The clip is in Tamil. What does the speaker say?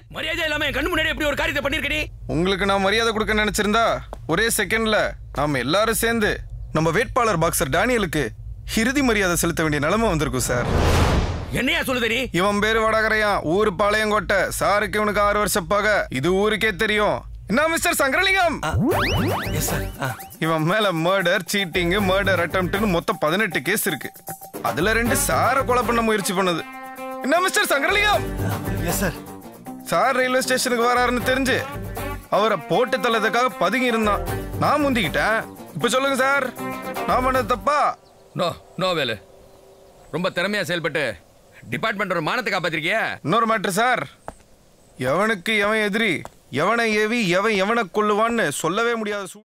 மரியாதை இல்லாம என் கண்ணு முன்னாடி எப்படி ஒரு காரியத்தை பண்ணிருக்க நீ? உங்களுக்கு நான் மரியாதை கொடுக்க நினைச்சிருந்தா ஒரே செகண்ட்ல நாம எல்லாரும் சேர்ந்து நம்ம வேட்பாளர் பாக்ஸர் டேனியலுக்கு இறுதி மரியாதை செலுத்த வேண்டிய நிலைமை வந்திருக்கும் சார். என்னையா சொல்லுது நீ? இவன் பேரு வடகரையா, ஊரு பாளையங்கோட்டை. சாருக்கு இவனுக்கு 6 வருஷம் பாக. இது ஊருக்கே தெரியும். என்ன மிஸ்டர் சங்கரலிங்கம்? இவன் மேல மர்டர், சீட்டிங், மர்டர் அட்டெம்ப்ட்னு மொத்தம் 18 கேஸ் இருக்கு. அதுல 2 சாரை கொலை பண்ண முயற்சி பண்ணது. என்ன மிஸ்டர் சங்கரலிங்கம்? சார் ரயில்வே ஸ்டேஷனுக்கு வராருன்னு தெரிஞ்சு அவரை போட்டு தள்ளதுக்காக பதுங்கி இருந்தான். நான் முந்திக்கிட்டேன். இப்ப சொல்லுங்க சார், நான் பண்ணது தப்பா? நோ வேலு, ரொம்ப திறமையா செயல்பட்டு டிபார்ட்மெண்டோட மானத்தை காப்பாத்திருக்கியா? இன்னொரு மேட்ரு சார், எவனுக்கு எவன் எதிரி, எவனை ஏவி எவன் எவனை கொள்ளுவான்னு சொல்லவே முடியாது.